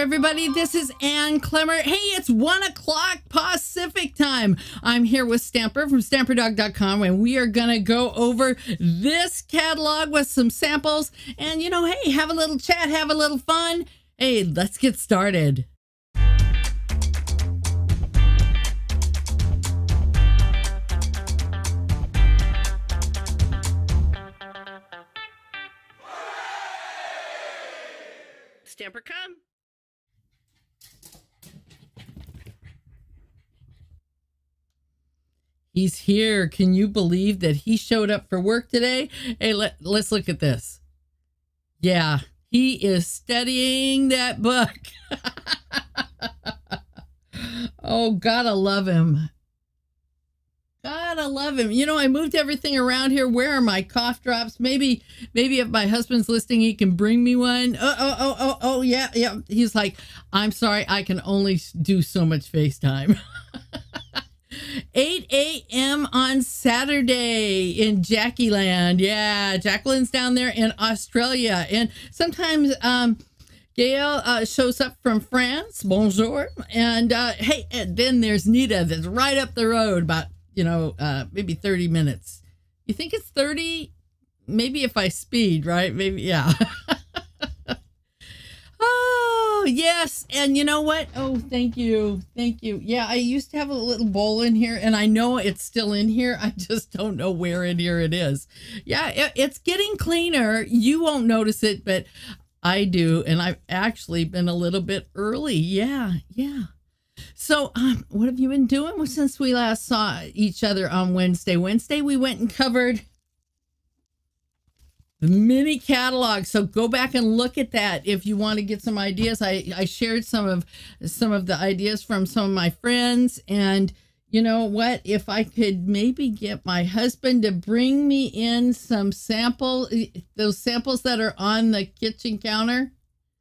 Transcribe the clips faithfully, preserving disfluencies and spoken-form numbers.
there, everybody. This is Ann Clemmer. Hey, it's one o'clock Pacific time. I'm here with Stamper from Stamper Dog dot com, and we are going to go over this catalog with some samples. And, you know, hey, have a little chat, have a little fun. Hey, let's get started. Stamper, come. He's here. Can you believe that he showed up for work today? Hey, let, let's look at this. Yeah, he is studying that book. Oh, gotta love him. Gotta love him. You know, I moved everything around here. Where are my cough drops? Maybe, maybe if my husband's listening, he can bring me one. Oh, oh, oh, oh, oh, yeah, yeah. He's like, I'm sorry, I can only do so much FaceTime. eight A M on Saturday in Jackie Land. Yeah, Jacqueline's down there in Australia. And sometimes um, Gail uh, shows up from France. Bonjour. And uh, hey, and then there's Nita that's right up the road, about, you know, uh, maybe thirty minutes. You think it's thirty? Maybe if I speed, right? Maybe, yeah. Oh, yes. And you know what? Oh, thank you. Thank you. Yeah, I used to have a little bowl in here, and I know it's still in here. I just don't know where in here it is. Yeah, it, it's getting cleaner. You won't notice it, but I do. And I've actually been a little bit early. Yeah, yeah. So um, what have you been doing well, since we last saw each other on Wednesday? Wednesday, we went and covered the mini catalog. So go back and look at that if you want to get some ideas. I, I shared some of some of the ideas from some of my friends. And you know what? If I could maybe get my husband to bring me in some sample, those samples that are on the kitchen counter,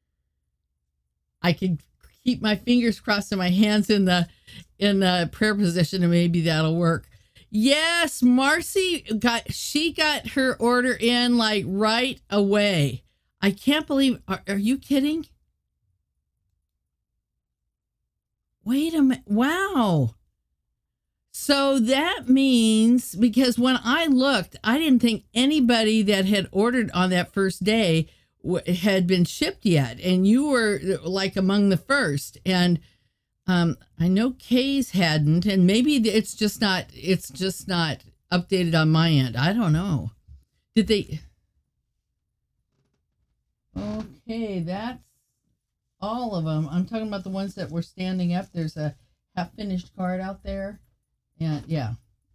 I could keep my fingers crossed and my hands in the in the prayer position, and maybe that'll work. Yes, Marcy got she got her order in like right away. I can't believe. Are, are you kidding? Wait a minute. Wow. So that means, because when I looked, I didn't think anybody that had ordered on that first day had been shipped yet, and you were like among the first. And um I know Kay's hadn't, and maybe it's just not it's just not updated on my end. I don't know. Did they? Okay, that's all of them. I'm talking about the ones that were standing up. There's a half finished card out there, and yeah,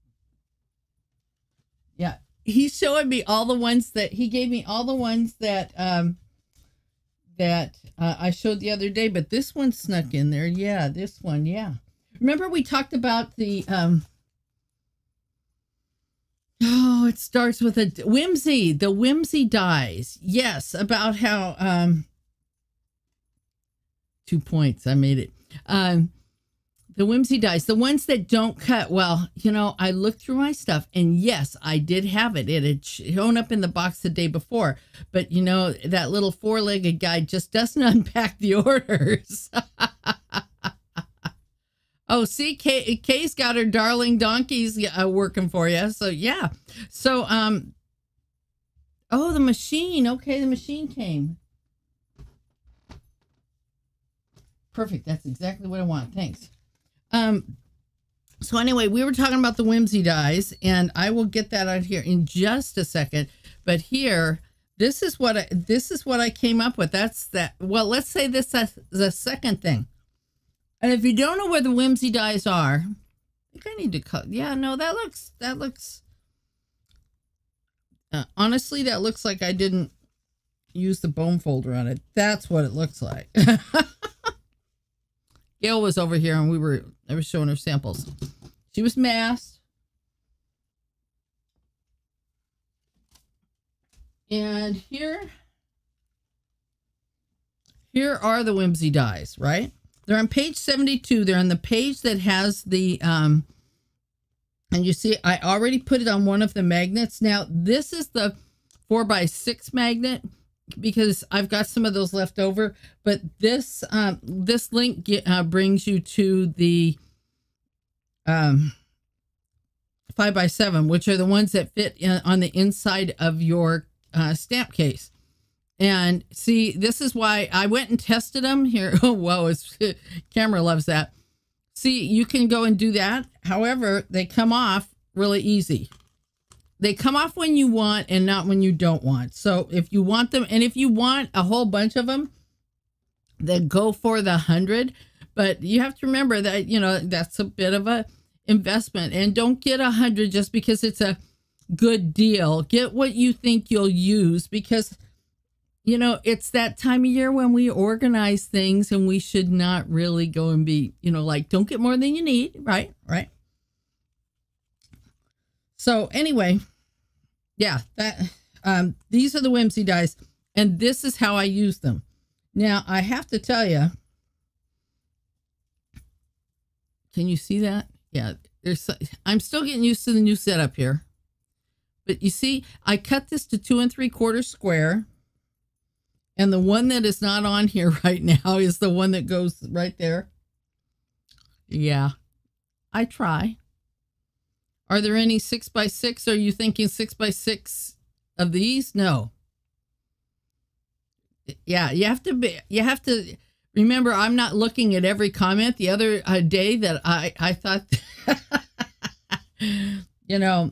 yeah. He's showing me all the ones that he gave me, all the ones that um, that uh, I showed the other day, but this one snuck in there. Yeah, this one. Yeah. Remember we talked about the, um, oh, it starts with a whimsy, the whimsy dies. Yes. About how, um, two points. I made it. Um, The whimsy dies, the ones that don't cut. Well, you know, I looked through my stuff, and yes, I did have it. It had shown up in the box the day before, but you know, that little four-legged guy just doesn't unpack the orders. Oh, see, Kay, Kay's got her darling donkeys uh, working for you. So yeah. So, um, oh, the machine. Okay, the machine came. Perfect. That's exactly what I want. Thanks. Um, so anyway, we were talking about the whimsy dies, and I will get that out here in just a second. But here, this is what I, this is what I came up with. That's that. Well, let's say this is the second thing. And if you don't know where the whimsy dies are, I think I need to cut. Yeah, no, that looks, that looks, uh, honestly, that looks like I didn't use the bone folder on it. That's what it looks like. Gail was over here, and we were, I was showing her samples. She was masked. And here, here are the whimsy dies, right? They're on page seventy-two. They're on the page that has the, um, and you see, I already put it on one of the magnets. Now, this is the four by six magnet. because I've got some of those left over, but this, um, this link uh, brings you to the, um, five by seven, which are the ones that fit in, on the inside of your uh, stamp case. And see, this is why I went and tested them here. Oh, whoa, it's, camera loves that. See, you can go and do that. However, they come off really easy. They come off when you want and not when you don't want. So if you want them, and if you want a whole bunch of them, then go for the hundred. But you have to remember that, you know, that's a bit of a investment, and don't get a hundred just because it's a good deal. Get what you think you'll use, because, you know, it's that time of year when we organize things and we should not really go and be, you know, like, don't get more than you need. Right. Right. So anyway, yeah, that, um, these are the Whimsy dies, and this is how I use them. Now I have to tell you, can you see that? Yeah, there's, I'm still getting used to the new setup here, but you see, I cut this to two and three quarters square. And the one that is not on here right now is the one that goes right there. Yeah, I try. Are there any six by six? Are you thinking six by six of these? No. Yeah, you have to be, you have to remember, I'm not looking at every comment. The other uh, day that I, I thought, you know,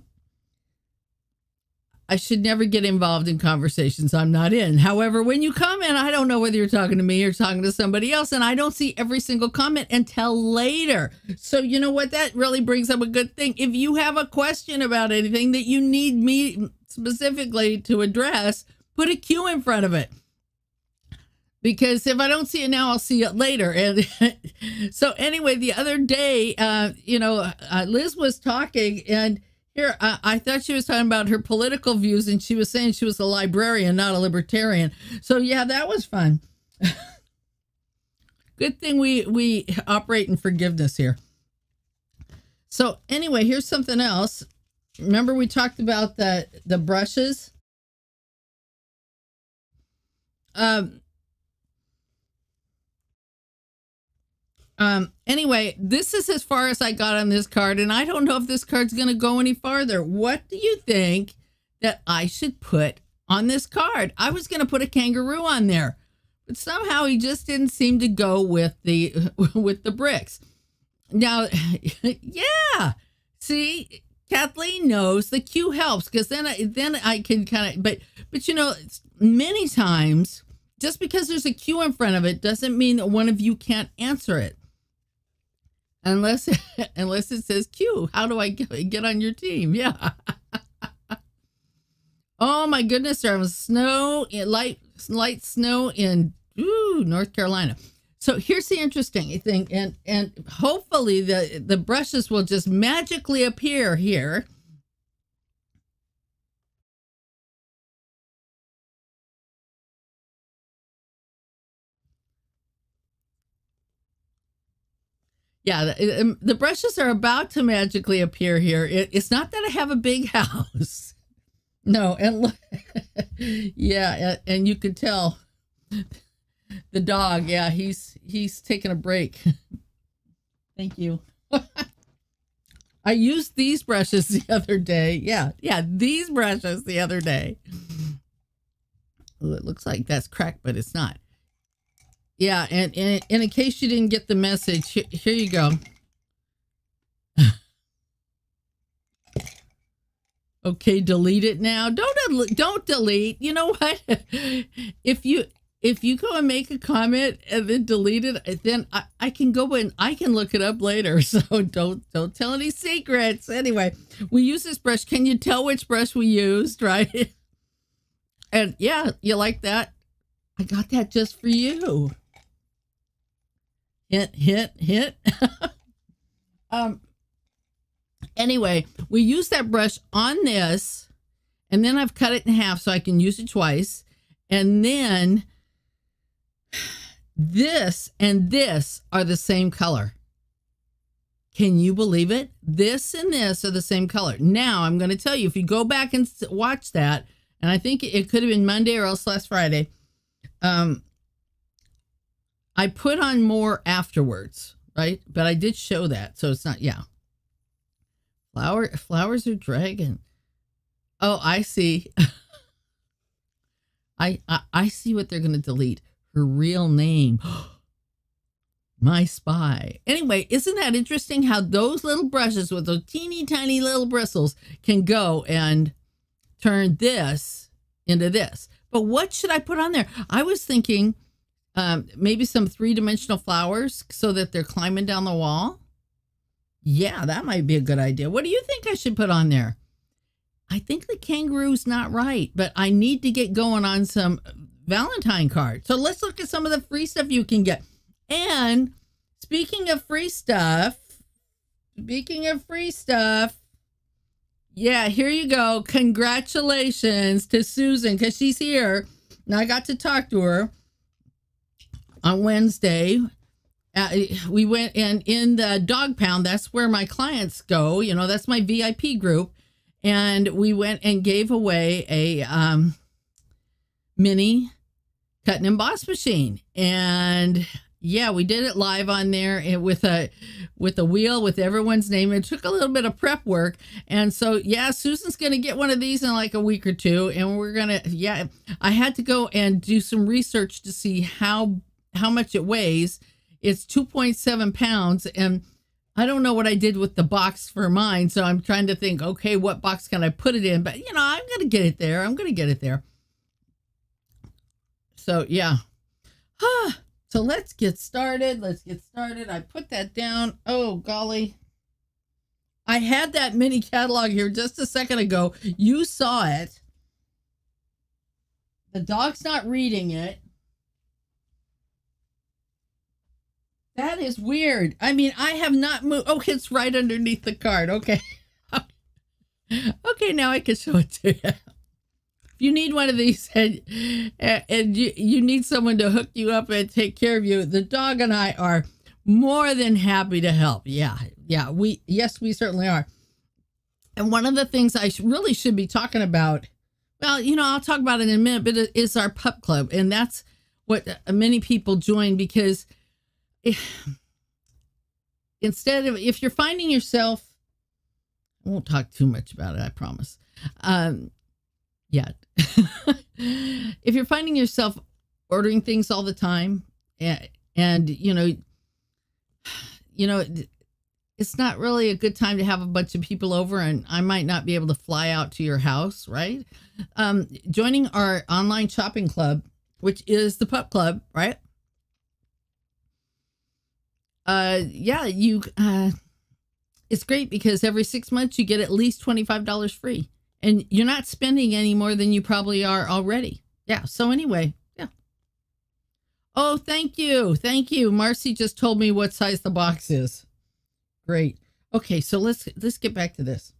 I should never get involved in conversations I'm not in. However, when you comment, I don't know whether you're talking to me or talking to somebody else, and I don't see every single comment until later. So you know what? That really brings up a good thing. If you have a question about anything that you need me specifically to address, put a Q in front of it. Because if I don't see it now, I'll see it later. And so anyway, the other day, uh, you know, uh, Liz was talking, and here, I, I thought she was talking about her political views, and she was saying she was a librarian, not a libertarian. So yeah, that was fun. Good thing we, we operate in forgiveness here. So anyway, here's something else. Remember we talked about the, the brushes? Um, Um, anyway, this is as far as I got on this card, and I don't know if this card's going to go any farther. What do you think that I should put on this card? I was going to put a kangaroo on there, but somehow he just didn't seem to go with the, with the bricks. Now, yeah, see, Kathleen knows the Q helps, because then I, then I can kind of, but, but you know, many times, just because there's a Q in front of it doesn't mean that one of you can't answer it. Unless, unless it says Q, how do I get, get on your team? Yeah. Oh my goodness, there was snow, light, light snow in ooh, North Carolina. So here's the interesting thing, and and hopefully the the brushes will just magically appear here. Yeah, the, the brushes are about to magically appear here. It, it's not that I have a big house. No, and look, yeah, and you could tell the dog, yeah, he's he's taking a break. Thank you. I used these brushes the other day. Yeah, yeah, these brushes the other day. Ooh, it looks like that's cracked, but it's not. Yeah, and, and, and in case you didn't get the message, here, here you go. Okay, delete it now. Don't don't delete. You know what? If you if you go and make a comment and then delete it, then I, I can go and I can look it up later. So don't don't tell any secrets. Anyway, we use this brush. Can you tell which brush we used, right? And yeah, you like that? I got that just for you. Hint, hint, hint. um. Anyway, we use that brush on this, and then I've cut it in half so I can use it twice. And then this and this are the same color. Can you believe it? This and this are the same color. Now I'm going to tell you, if you go back and watch that, and I think it could have been Monday or else last Friday. Um, I put on more afterwards, right? But I did show that, so it's not, yeah. Flower, flowers are dragon. Oh, I see. I, I I see what they're going to delete. Her real name. My spy. Anyway, isn't that interesting how those little brushes with those teeny tiny little bristles can go and turn this into this? But what should I put on there? I was thinking um, maybe some three-dimensional flowers so that they're climbing down the wall. Yeah, that might be a good idea. What do you think I should put on there? I think the kangaroo's not right, but I need to get going on some Valentine cards. So let's look at some of the free stuff you can get. And speaking of free stuff, speaking of free stuff, yeah, here you go. Congratulations to Susan, because she's here. And I got to talk to her on Wednesday. Uh, we went and in the dog pound, that's where my clients go. You know, that's my V I P group. And we went and gave away a um, mini cut and emboss machine. And yeah, we did it live on there and with a with a wheel with everyone's name. It took a little bit of prep work. And so, yeah, Susan's going to get one of these in like a week or two. And we're going to, yeah, I had to go and do some research to see how, how much it weighs. It's two point seven pounds. And I don't know what I did with the box for mine. So I'm trying to think, okay, what box can I put it in? But, you know, I'm going to get it there. I'm going to get it there. So, yeah. So let's get started. Let's get started. I put that down. Oh, golly. I had that mini catalog here just a second ago. You saw it. The dog's not reading it. That is weird. I mean, I have not moved. Oh, it's right underneath the card. Okay. Okay, now I can show it to you. If you need one of these and, and you, you need someone to hook you up and take care of you, the dog and I are more than happy to help. Yeah, yeah, we, yes, we certainly are. And one of the things I really should be talking about, well, you know, I'll talk about it in a minute, but it is our pup club. And that's what many people join because if, instead of, if you're finding yourself, I won't talk too much about it, I promise. Um, yet. If you're finding yourself ordering things all the time and, and, you know, you know, it's not really a good time to have a bunch of people over and I might not be able to fly out to your house, right? Um, joining our online shopping club, which is the pup club, right? Uh, yeah, you, uh, it's great because every six months you get at least twenty-five dollars free and you're not spending any more than you probably are already. Yeah. So anyway, yeah. Oh, thank you. Thank you. Marcy just told me what size the box is. Great. Okay. So let's, let's get back to this.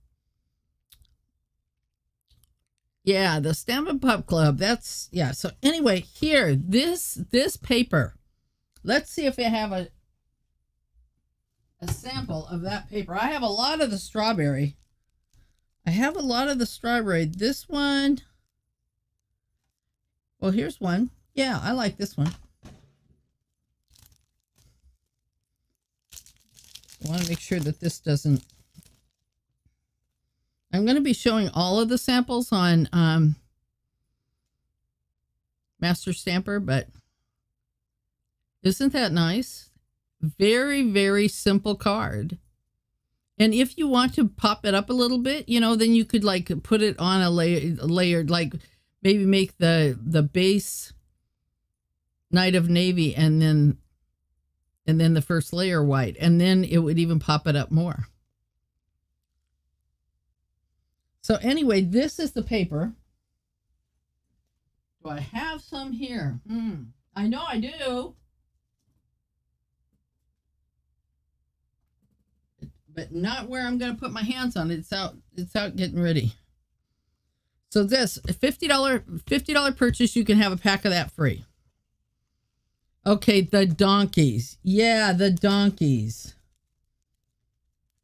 Yeah. The Stampin' Pup Club. That's, yeah. So anyway, here, this, this paper, let's see if I have a, a sample of that paper. I have a lot of the strawberry. I have a lot of the strawberry. This one. Well, here's one. Yeah, I like this one. I want to make sure that this doesn't. I'm going to be showing all of the samples on um, Master Stamper, but isn't that nice? Very, very simple card. And if you want to pop it up a little bit, you know, then you could like put it on a layer, layered, like maybe make the, the base Night of Navy and then, and then the first layer white. And then it would even pop it up more. So anyway, this is the paper. Do I have some here? Hmm. I know I do. But not where I'm going to put my hands on it. It's out, it's out getting ready. So this, a fifty dollar purchase, you can have a pack of that free. Okay, the donkeys. Yeah, the donkeys.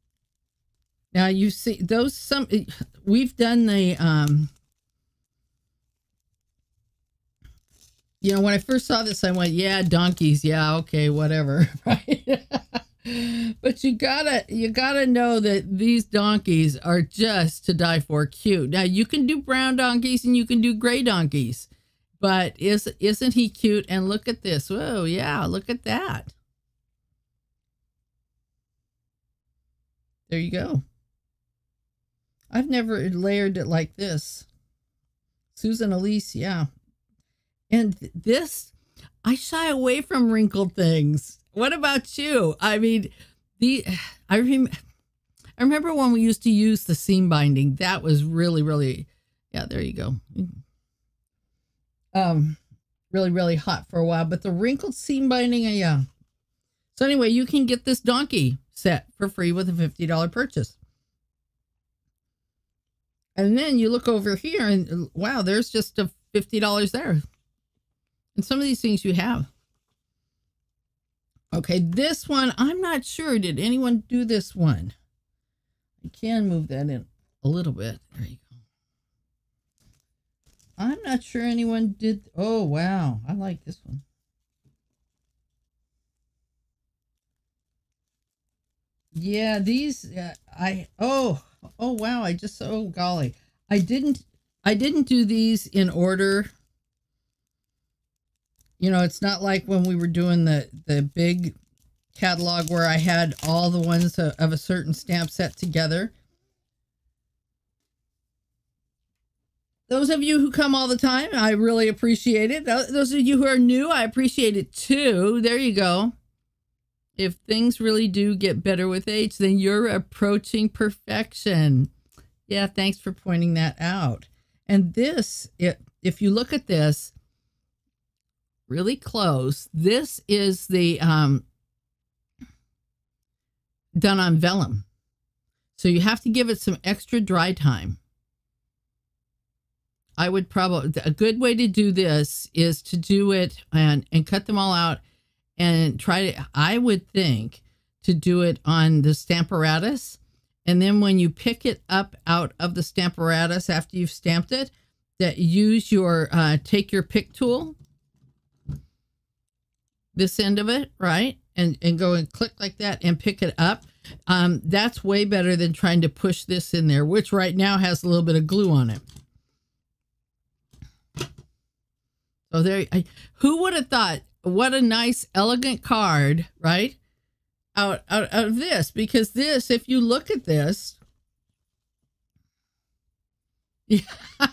Now you see those, some, we've done the, um, You know, when I first saw this, I went, yeah, donkeys. Yeah, okay, whatever. Right. But you gotta, you gotta know that these donkeys are just to die for cute. Now you can do brown donkeys and you can do gray donkeys, but is, isn't he cute? And look at this. Whoa. Yeah. Look at that. There you go. I've never layered it like this. Susan Elise. Yeah. And this, I shy away from wrinkled things. What about you? I mean, the I, rem, I remember when we used to use the seam binding. That was really, really, yeah, there you go. Um, really, really hot for a while. But the wrinkled seam binding, uh, yeah. So anyway, you can get this donkey set for free with a fifty dollar purchase. And then you look over here and wow, there's just a fifty dollars there. And some of these things you have. Okay, this one, I'm not sure. Did anyone do this one? I can move that in a little bit. There you go. I'm not sure anyone did. Oh, wow. I like this one. Yeah, these, uh, I, oh, oh, wow. I just, oh, golly. I didn't, I didn't do these in order. You know, it's not like when we were doing the, the big catalog where I had all the ones of, of a certain stamp set together. Those of you who come all the time, I really appreciate it. Those of you who are new, I appreciate it too. There you go. If things really do get better with age, then you're approaching perfection. Yeah, thanks for pointing that out. And this, it, if you look at this, really close. This is the um, done on vellum. So you have to give it some extra dry time. I would probably, a good way to do this is to do it and, and cut them all out and try to, I would think, to do it on the Stamparatus. And then when you pick it up out of the Stamparatus after you've stamped it, that use your, uh, take your pick tool, this end of it, right? And, and go and click like that and pick it up. Um, that's way better than trying to push this in there, which right now has a little bit of glue on it. So there, I, who would have thought, what a nice, elegant card, right? Out, out, out of this, because this, if you look at this, yeah.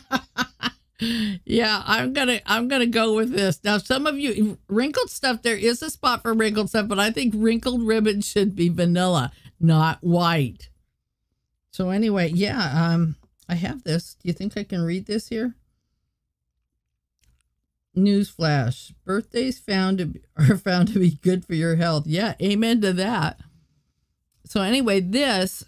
Yeah, I'm gonna I'm gonna go with this. Now, some of you wrinkled stuff, there is a spot for wrinkled stuff, but I think wrinkled ribbon should be vanilla, not white. So anyway, yeah, um, I have this. Do you think I can read this here? Newsflash: birthdays found to be, are found to be good for your health. Yeah, amen to that. So anyway, this.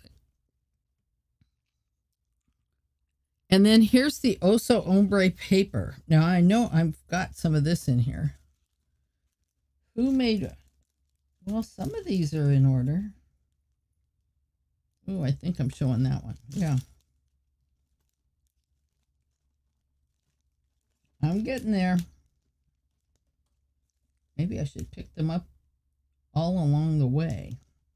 And then here's the Oso Ombre paper. Now, I know I've got some of this in here. Who made... Well, some of these are in order. Oh, I think I'm showing that one. Yeah. I'm getting there. Maybe I should pick them up all along the way.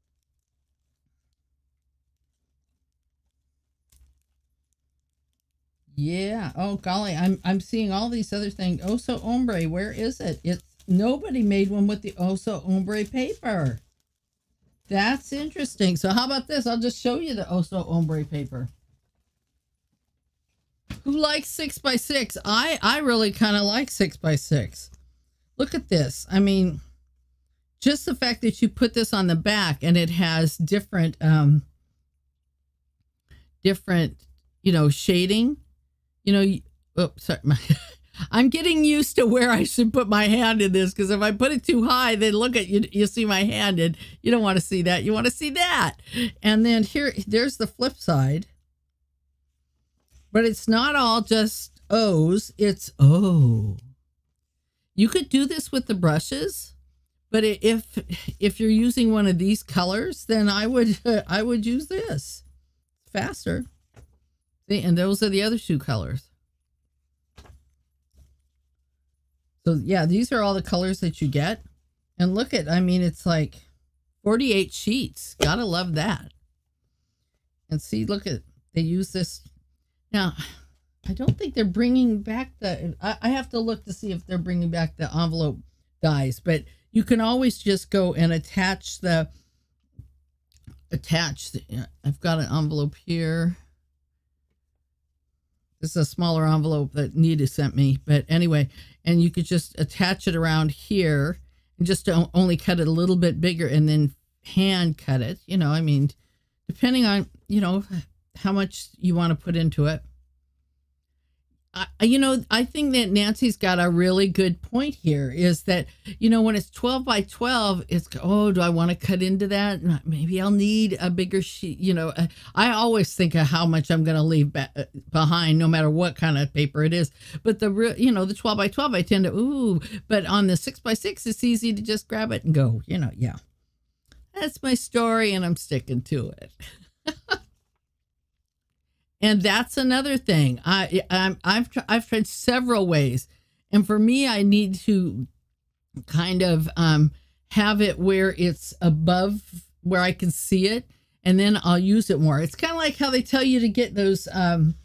Yeah. Oh, golly. I'm I'm seeing all these other things. Oso Ombre. Where is it? It's nobody made one with the Oso Ombre paper. That's interesting. So how about this? I'll just show you the Oso Ombre paper. Who likes six by six? I I really kind of like six by six. Look at this. I mean, just the fact that you put this on the back and it has different um different, you know, shading. You know, oh, sorry, my, I'm getting used to where I should put my hand in this, because if I put it too high, then look at you, you see my hand, and you don't want to see that. You want to see that. And then here, there's the flip side. But it's not all just O's, it's O. You could do this with the brushes, but if if you're using one of these colors, then I would I would use this. Faster. See, and those are the other two colors. So yeah, these are all the colors that you get. And look at, I mean, it's like forty-eight sheets. Gotta love that. And see, look at, they use this. Now, I don't think they're bringing back the, I, I have to look to see if they're bringing back the envelope dies, but you can always just go and attach the, attach, the, I've got an envelope here. This is a smaller envelope that Nita sent me, but anyway, and you could just attach it around here and just don't only cut it a little bit bigger and then hand cut it. You know, I mean, depending on, you know, how much you want to put into it. I, you know, I think that Nancy's got a really good point here is that, you know, when it's twelve by twelve, it's, oh, do I want to cut into that? Maybe I'll need a bigger sheet. You know, I always think of how much I'm going to leave behind, no matter what kind of paper it is. But the, you know, the twelve by twelve, I tend to, ooh, but on the six by six, it's easy to just grab it and go, you know, yeah. That's my story and I'm sticking to it. And that's another thing. I, I'm, I've, I've tried several ways. And for me, I need to kind of um, have it where it's above where I can see it. And then I'll use it more. It's kind of like how they tell you to get those, um,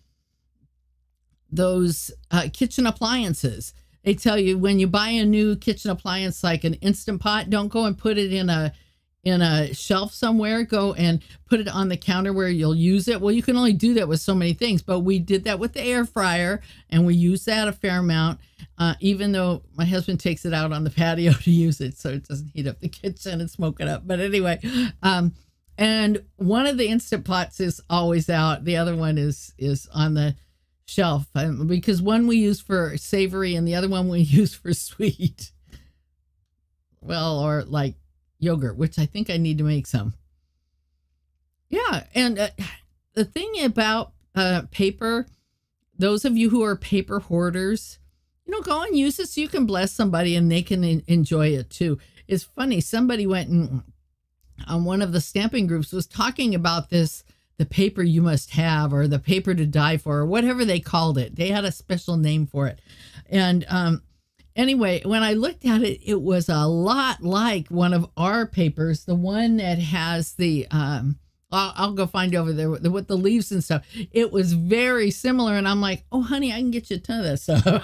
those uh, kitchen appliances. They tell you when you buy a new kitchen appliance, like an Instant Pot, don't go and put it in a in a shelf somewhere. Go and put it on the counter where you'll use it. Well, you can only do that with so many things, but we did that with the air fryer and we use that a fair amount, uh, even though my husband takes it out on the patio to use it so it doesn't heat up the kitchen and smoke it up. But anyway, um, and one of the Instant Pots is always out. The other one is, is on the shelf, um, because one we use for savory and the other one we use for sweet. Well, or like yogurt, which I think I need to make some. Yeah. And uh, the thing about uh, paper, those of you who are paper hoarders, you know, go and use it so you can bless somebody and they can en enjoy it too. It's funny. Somebody went and on one of the stamping groups was talking about this, the paper you must have, or the paper to die for, or whatever they called it. They had a special name for it. And, um, anyway, when I looked at it, it was a lot like one of our papers, the one that has the, um, I'll, I'll go find over there with the, with the leaves and stuff. It was very similar. And I'm like, oh, honey, I can get you a ton of this stuff.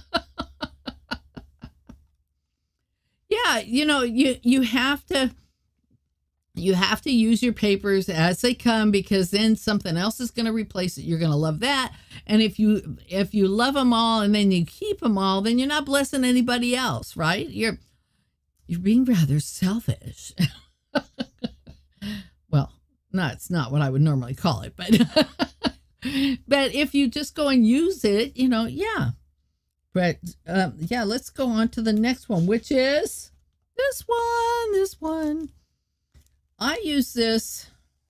Yeah, you know, you, you have to, you have to use your papers as they come, because then something else is going to replace it. You're going to love that. And if you, if you love them all and then you keep them all, then you're not blessing anybody else, right? You're, you're being rather selfish. Well, no, it's not what I would normally call it, but, but if you just go and use it, you know, yeah. But, um, yeah, let's go on to the next one, which is this one, this one. I use this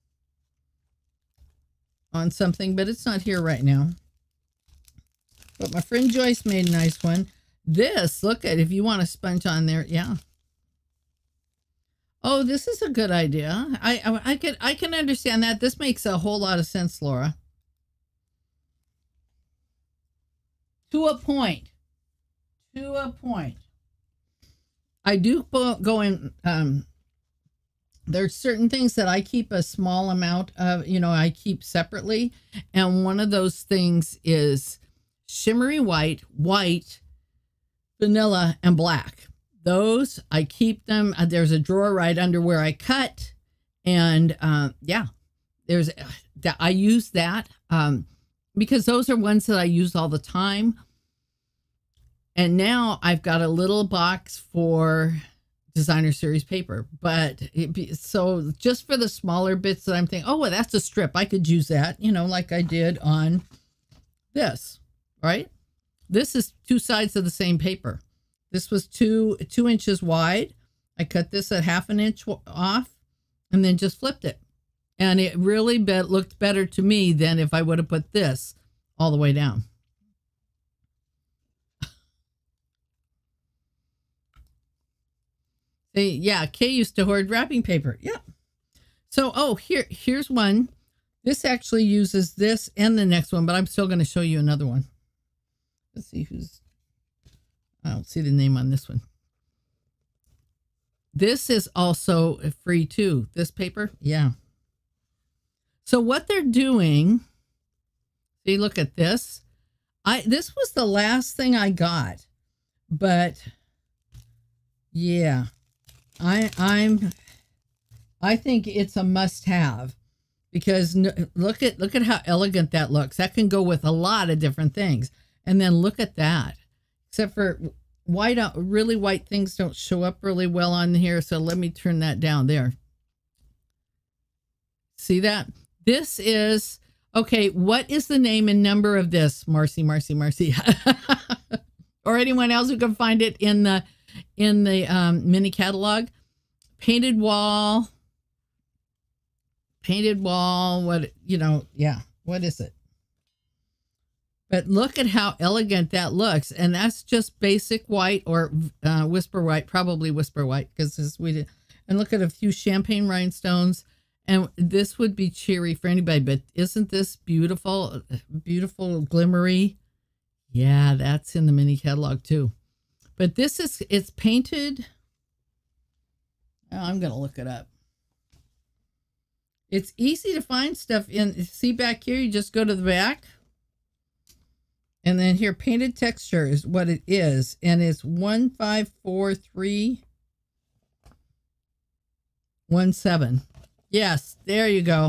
on something, but it's not here right now. But my friend Joyce made a nice one. This, look at, if you want a sponge on there, yeah. Oh, this is a good idea. I, I, I could, I can understand that. This makes a whole lot of sense, Laura. To a point. To a point. I do go in, um, there's certain things that I keep a small amount of, you know, I keep separately. And one of those things is shimmery white, white, vanilla, and black. Those, I keep them. Uh, there's a drawer right under where I cut. And uh, yeah, there's that. I use that um, because those are ones that I use all the time. And now I've got a little box for designer series paper, but it be, so just for the smaller bits that I'm thinking, oh, well, that's a strip. I could use that, you know, like I did on this, right? This is two sides of the same paper. This was two, two inches wide. I cut this at half an inch off and then just flipped it. And it really be, looked better to me than if I would have put this all the way down. Yeah, Kay used to hoard wrapping paper. Yeah. So, oh, here, here's one. This actually uses this and the next one, but I'm still going to show you another one. Let's see who's, I don't see the name on this one. This is also free too. This paper. Yeah. So what they're doing, see, look at this. I, this was the last thing I got, but yeah, I, I'm, I think it's a must have because no, look at, look at how elegant that looks. That can go with a lot of different things. And then look at that, except for white, really white things don't show up really well on here. So let me turn that down there. See that? This is, okay, what is the name and number of this? Marcy, Marcy, Marcy. Or anyone else who can find it in the in the um, mini catalog. Painted wall. Painted wall. What, you know, yeah. What is it? But look at how elegant that looks. And that's just basic white or uh, whisper white, probably whisper white, because we did. And look at a few champagne rhinestones. And this would be cheery for anybody, but isn't this beautiful, beautiful, glimmery? Yeah, that's in the mini catalog too. But this is, it's painted. Oh, I'm going to look it up. It's easy to find stuff in, see back here, you just go to the back. And then here, painted texture is what it is. And it's one five four three one seven. Yes, there you go.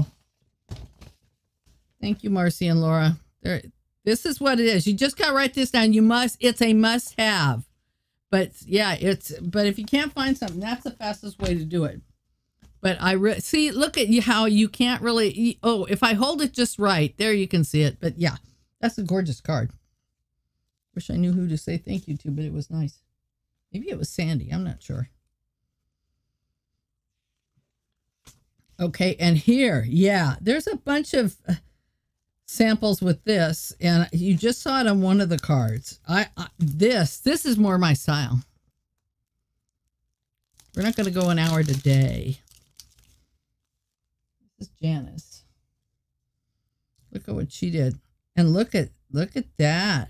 Thank you, Marcy and Laura. There, this is what it is. You just got to write this down. You must, it's a must have. But yeah, it's, but if you can't find something, that's the fastest way to do it. But I re see, look at you, how you can't really, oh, if I hold it just right, there you can see it. But yeah, that's a gorgeous card. Wish I knew who to say thank you to, but it was nice. Maybe it was Sandy. I'm not sure. Okay, and here, yeah, there's a bunch of samples with this, and you just saw it on one of the cards. I, I this this is more my style. We're not going to go an hour today. This is Janice. Look at what she did, and look at look at that.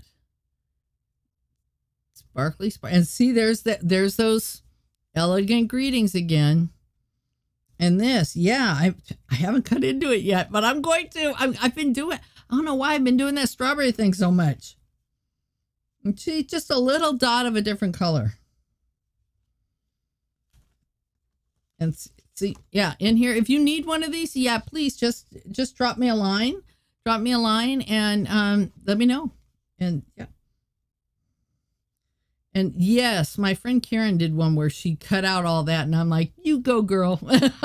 Sparkly, sparkly, and see, there's that. There's those elegant greetings again. And this, yeah, I I haven't cut into it yet, but I'm going to. I'm, I've been doing. I don't know why I've been doing that strawberry thing so much. And see, just a little dot of a different color. And see, yeah, in here, if you need one of these, yeah, please just just drop me a line, drop me a line, and um, let me know. And yeah. And yes, my friend Karen did one where she cut out all that, and I'm like, you go, girl.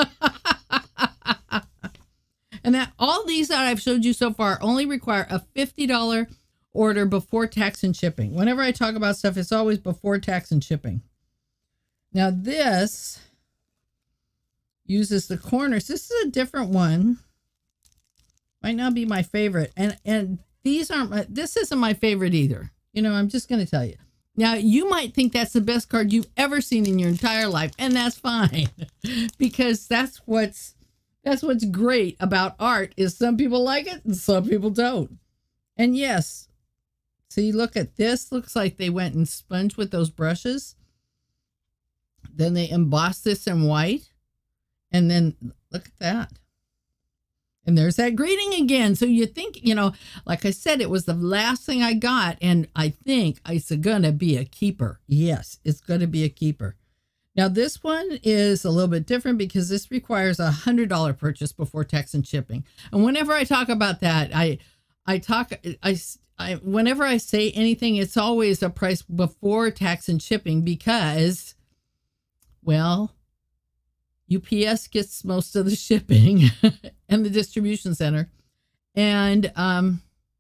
And that all these that I've showed you so far only require a fifty dollar order before tax and shipping. Whenever I talk about stuff, it's always before tax and shipping. Now this uses the corners. This is a different one. Might not be my favorite. And, and these aren't, my, this isn't my favorite either. You know, I'm just going to tell you. Now, you might think that's the best card you've ever seen in your entire life, and that's fine, because that's what's that's what's great about art is some people like it and some people don't. And yes, see, look at this. Looks like they went and sponged with those brushes. Then they embossed this in white, and then look at that. And there's that greeting again. So you think, you know, like I said, it was the last thing I got. And I think it's going to be a keeper. Yes, it's going to be a keeper. Now, this one is a little bit different because this requires a one hundred dollar purchase before tax and shipping. And whenever I talk about that, I, I talk, I, I, whenever I say anything, it's always a price before tax and shipping because, well, U P S gets most of the shipping and the distribution center, and um,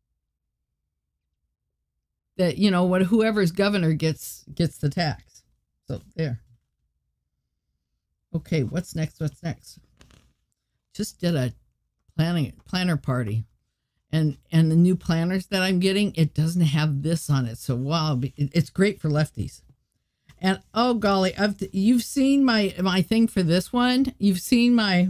that, you know, what, whoever's governor gets gets the tax. So there. Okay, what's next? What's next? Just did a planning planner party, and and the new planners that I'm getting, it doesn't have this on it. So wow, it's great for lefties. And oh golly, I've, you've seen my my thing for this one. You've seen my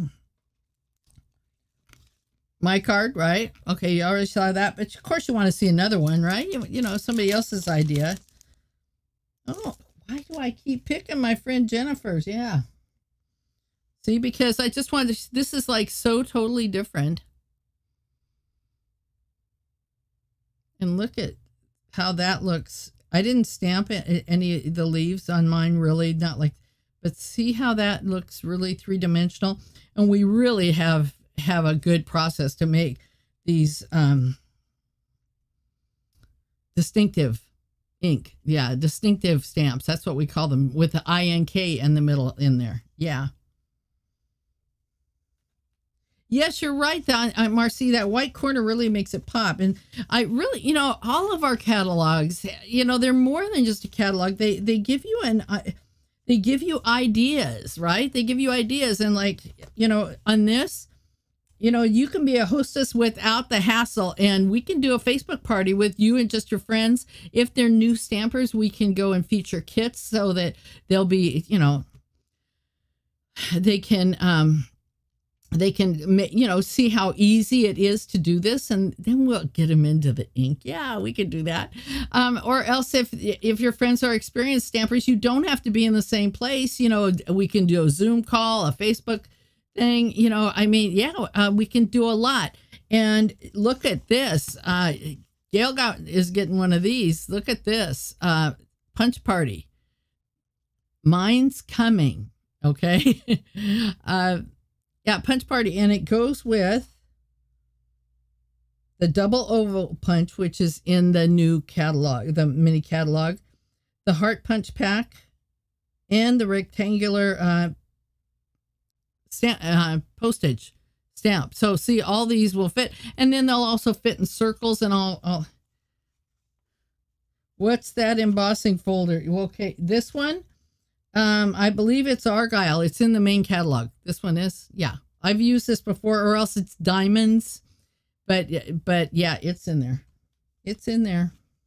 my card, right? Okay, you already saw that, but of course you want to see another one, right? You, you know, somebody else's idea. Oh, why do I keep picking my friend Jennifer's? Yeah. See, because I just wanted to, this is like so totally different. And look at how that looks. I didn't stamp it, any of the leaves on mine, really, not like, but see how that looks really three-dimensional. And we really have, have a good process to make these um, distinctive ink. Yeah, distinctive stamps. That's what we call them, with the I N K in the middle in there. Yeah. Yes, you're right, that, uh, Marcy. That white corner really makes it pop. And I really, you know, all of our catalogs, you know, they're more than just a catalog. They they give you an, uh, they give you ideas, right? They give you ideas. And like, you know, on this, you know, you can be a hostess without the hassle. And we can do a Facebook party with you and just your friends. If they're new stampers, we can go and feature kits so that they'll be, you know, they can, um, they can, you know, see how easy it is to do this, and then we'll get them into the ink. Yeah, we can do that. Um, or else if, if your friends are experienced stampers, you don't have to be in the same place. You know, we can do a Zoom call, a Facebook thing, you know, I mean, yeah, uh, we can do a lot. And look at this. Uh, Gail got, is getting one of these. Look at this. Uh, Punch Party. Mine's coming. Okay. uh, Yeah, Punch Party, and it goes with the double oval punch, which is in the new catalog, the mini catalog, the heart punch pack, and the rectangular uh, stamp, uh, postage stamp. So see, all these will fit, and then they'll also fit in circles and all. all. What's that embossing folder? Okay, this one. Um, I believe it's Argyle. It's in the main catalog. This one is, yeah. I've used this before, or else it's diamonds. But, but yeah, it's in there. It's in there.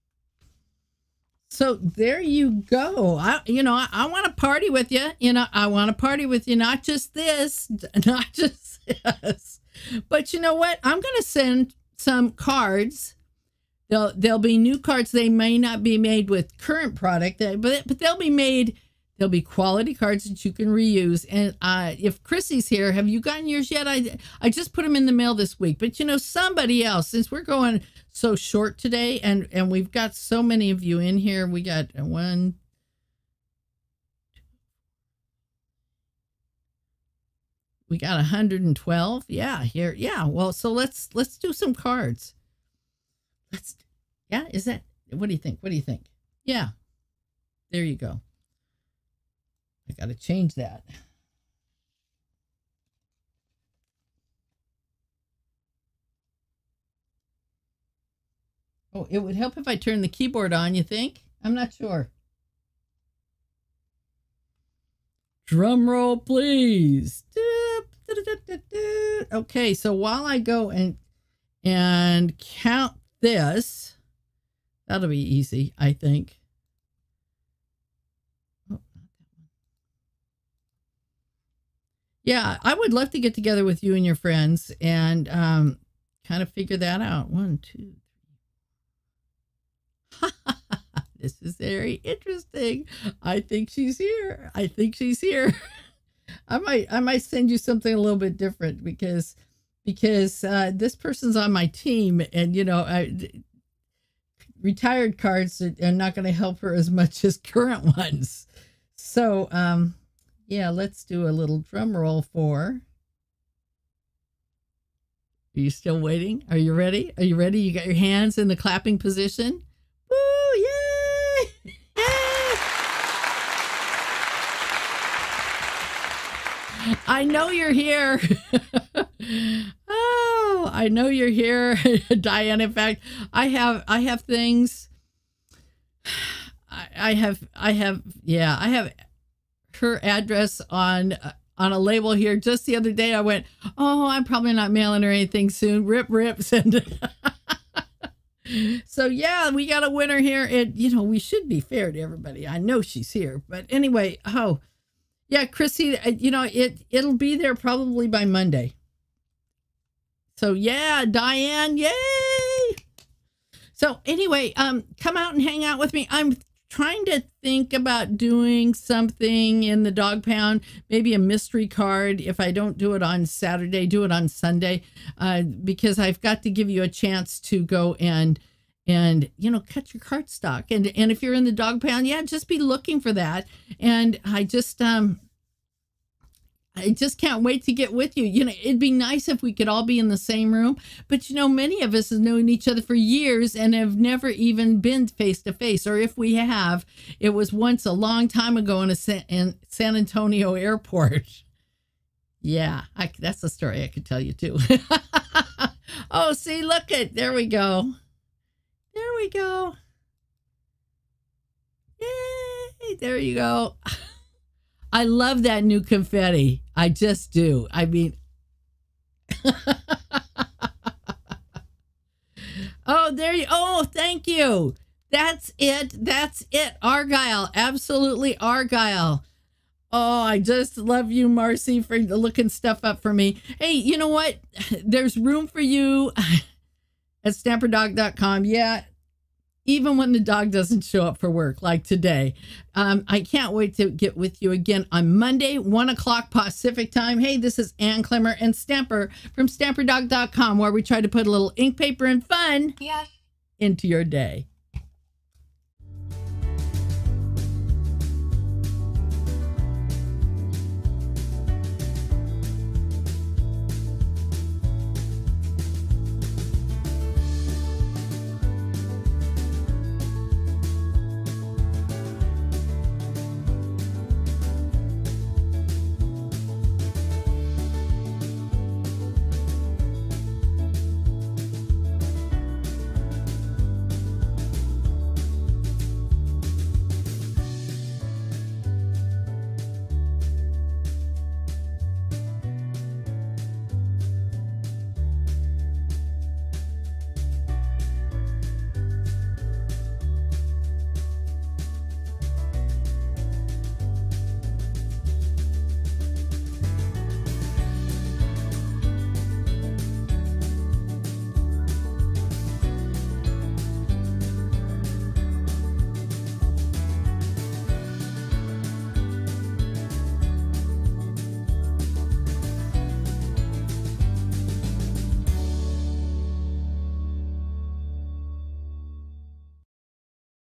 So there you go. I, you know, I, I want to party with you. You know, I want to party with you. Not just this, not just this. But you know what? I'm going to send some cards. They'll, they'll be new cards. They may not be made with current product, but, but they'll be made. There'll be quality cards that you can reuse. And uh, if Chrissy's here, have you gotten yours yet? I I just put them in the mail this week. But, you know, somebody else, since we're going so short today, and, and we've got so many of you in here. We got one. We got one hundred twelve. Yeah, here. Yeah, well, so let's let's do some cards. Let's, yeah, is that, what do you think? What do you think? Yeah, there you go. I got to change that. Oh, it would help if I turn the keyboard on, you think? I'm not sure. Drum roll, please. Okay, so while I go and and count this, that'll be easy, I think. Yeah, I would love to get together with you and your friends and um, kind of figure that out. One, two, three. This is very interesting. I think she's here. I think she's here. I might, I might send you something a little bit different because, because uh, this person's on my team, and you know, I, retired cards are, are not going to help her as much as current ones. So, um. Yeah, let's do a little drum roll for. Are you still waiting? Are you ready? Are you ready? You got your hands in the clapping position? Woo! Yay! Yay! I know you're here. Oh, I know you're here, Diane. In fact, I have I have things. I, I have I have yeah I have. her address on uh, on a label here. Just the other day I went, oh, I'm probably not mailing her anything soon. Rip, rip, send it. So yeah, we got a winner here. And you know, we should be fair to everybody. I know she's here, but anyway, oh yeah, Chrissy, you know, it it'll be there probably by Monday. So yeah, Diane, yay. So anyway, um come out and hang out with me. I'm trying to think about doing something in the dog pound, maybe a mystery card. If I don't do it on Saturday, do it on Sunday, uh, because I've got to give you a chance to go and and, you know, cut your cardstock. And, and if you're in the dog pound, yeah, just be looking for that. And I just, um, I just can't wait to get with you. You know, it'd be nice if we could all be in the same room, but you know, many of us have known each other for years and have never even been face to face. Or if we have, it was once a long time ago in a San, in San Antonio airport. Yeah, I, that's a story I could tell you too. Oh, see, look at, there we go. There we go. Yay, there you go. I love that new confetti. I just do. I mean, oh, there you, oh, thank you. That's it. That's it. Argyle. Absolutely Argyle. Oh, I just love you, Marcy, for looking stuff up for me. Hey, you know what? There's room for you at Stamper Dog dot com. Yeah. Even when the dog doesn't show up for work, like today. Um, I can't wait to get with you again on Monday, one o'clock Pacific time. Hey, this is Ann Clemmer and Stamper from Stamper Dog dot com, where we try to put a little ink, paper, and fun Yes. into your day.